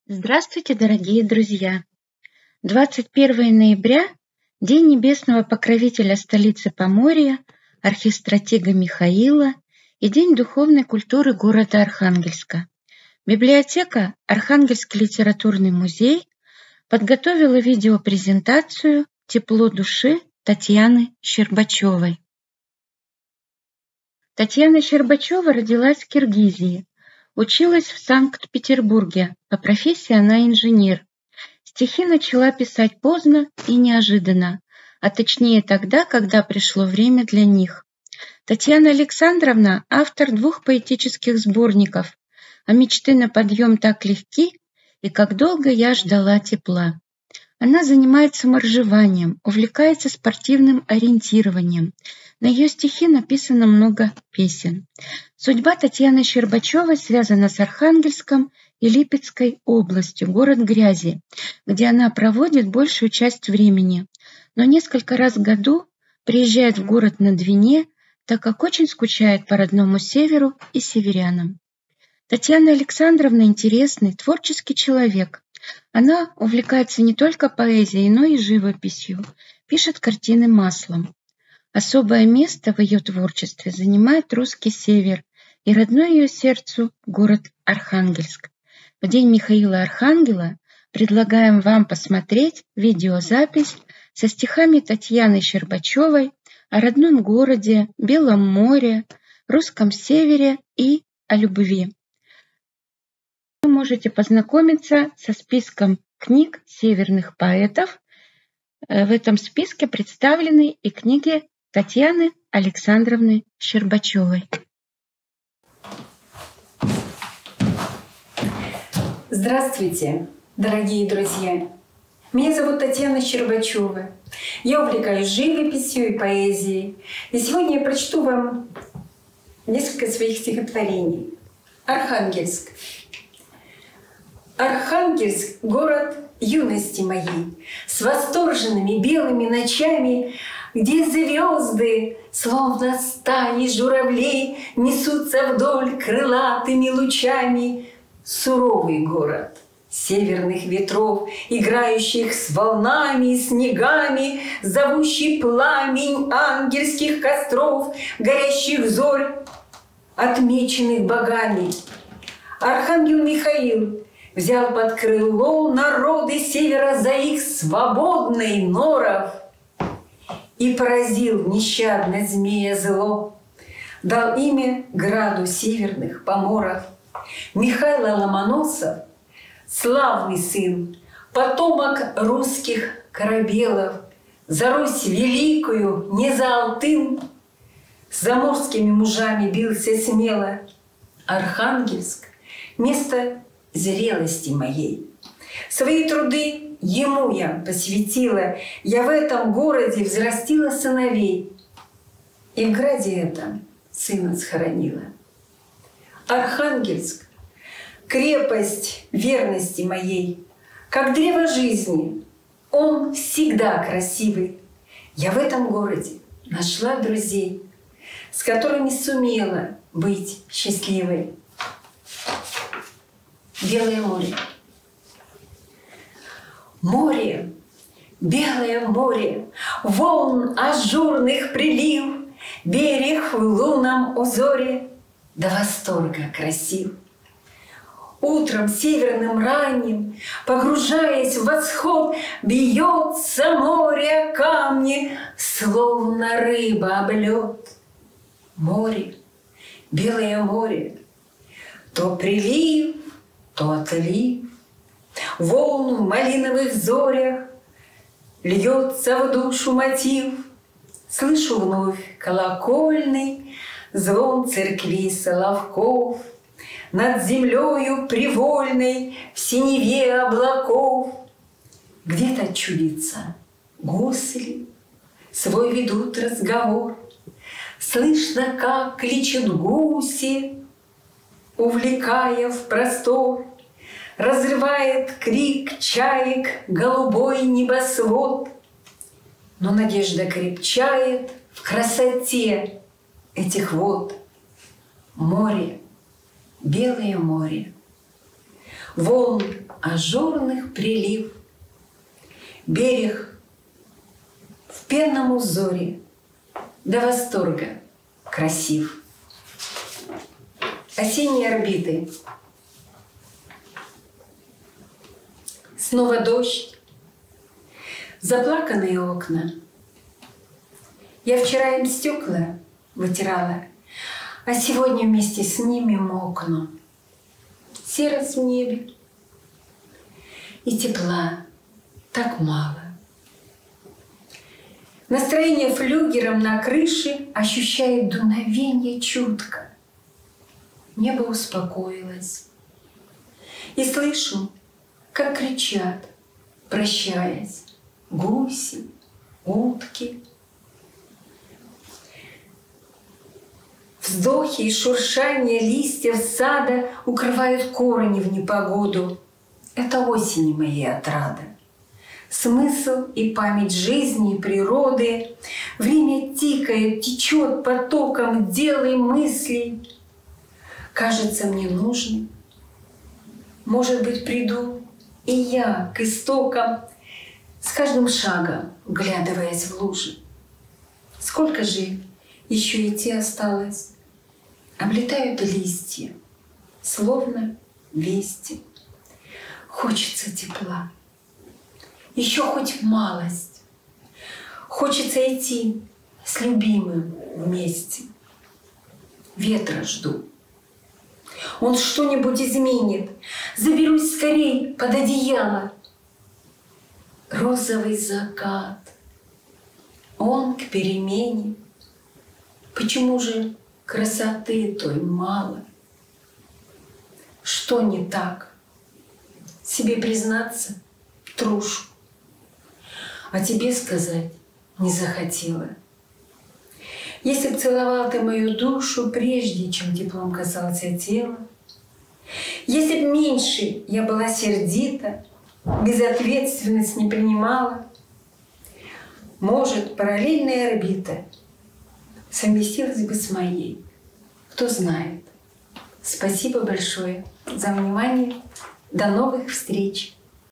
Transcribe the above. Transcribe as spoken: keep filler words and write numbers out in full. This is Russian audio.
Здравствуйте, дорогие друзья! двадцать первого ноября – День небесного покровителя столицы Поморья, архистратига Михаила и День духовной культуры города Архангельска. Библиотека «Архангельский литературный музей» подготовила видеопрезентацию «Тепло души» Татьяны Щербачевой. Татьяна Щербачева родилась в Киргизии. Училась в Санкт-Петербурге, по профессии она инженер. Стихи начала писать поздно и неожиданно, а точнее тогда, когда пришло время для них. Татьяна Александровна – автор двух поэтических сборников «А мечты на подъем так легки» и «Как долго я ждала тепла». Она занимается моржеванием, увлекается спортивным ориентированием. На ее стихи написано много песен. Судьба Татьяны Щербачевой связана с Архангельском и Липецкой областью, город грязи, где она проводит большую часть времени, но несколько раз в году приезжает в город на Двине, так как очень скучает по родному северу и северянам. Татьяна Александровна интересный, творческий человек. Она увлекается не только поэзией, но и живописью, пишет картины маслом. Особое место в ее творчестве занимает русский север и родной ее сердцу город Архангельск. В День Михаила Архангела предлагаем вам посмотреть видеозапись со стихами Татьяны Щербачевой о родном городе, Белом море, русском севере и о любви. Вы можете познакомиться со списком книг северных поэтов. В этом списке представлены и книги Татьяны Александровны Щербачевой. Здравствуйте, дорогие друзья! Меня зовут Татьяна Щербачева. Я увлекаюсь живописью и поэзией. И сегодня я прочту вам несколько своих стихотворений. Архангельск. Архангельск — город юности моей, с восторженными белыми ночами, где звезды, словно стаи журавлей, несутся вдоль крылатыми лучами. Суровый город северных ветров, играющих с волнами и снегами, зовущий пламень ангельских костров, горящих зорь, отмеченных богами. Архангел Михаил взял под крыло народы севера за их свободный норов и поразил нещадно змея зло, дал имя граду северных поморов. Михайло Ломоносов, славный сын, потомок русских корабелов, за Русь великую, не за Алтын, с заморскими мужами бился смело. Архангельск — место зрелости моей. Свои труды ему я посвятила, я в этом городе взрастила сыновей, и в граде этом сына схоронила. Архангельск — крепость верности моей, как древо жизни, он всегда красивый. Я в этом городе нашла друзей, с которыми сумела быть счастливой. Белое море. Море, белое море, волн ажурных прилив, берег в лунном узоре до восторга красив. Утром северным ранним, погружаясь в восход, бьется море о камни, словно рыба об лед. Море, белое море, то прилив, то отлив, волн в малиновых зорях, льется в душу мотив. Слышу вновь колокольный звон церкви соловков, над землею привольной в синеве облаков. Где-то чудится гусли, свой ведут разговор. Слышно, как кличут гуси, увлекая в простор. Разрывает крик чаек голубой небосвод. Но надежда крепчает в красоте этих вод. Море, белое море, волн ажурных прилив, берег в пенном узоре до восторга красив. Осенние орбиты. Снова дождь, заплаканные окна. Я вчера им стекла вытирала, а сегодня вместе с ними мокну. Серость в небе и тепла так мало. Настроение флюгером на крыше ощущает дуновение чутко. Небо успокоилось. И слышу, как кричат, прощаясь, гуси, утки. Вздохи и шуршание листьев сада укрывают корни в непогоду. Это осени моей отрада. Смысл и память жизни и природы. Время тикает, течет потоком дел и мыслей. Кажется, мне нужно. Может быть, приду и я к истокам, с каждым шагом вглядываясь в лужи. Сколько же еще идти осталось? Облетают листья, словно вести. Хочется тепла, еще хоть малость. Хочется идти с любимым вместе. Ветра жду. Он что-нибудь изменит. Заберусь скорей под одеяло. Розовый закат. Он к перемене. Почему же красоты той мало? Что не так? Себе признаться трушу, а тебе сказать не захотела. Если б целовал ты мою душу, прежде чем теплом касался тела, если б меньше я была сердита, безответственность не принимала, может, параллельная орбита совместилась бы с моей. Кто знает. Спасибо большое за внимание. До новых встреч!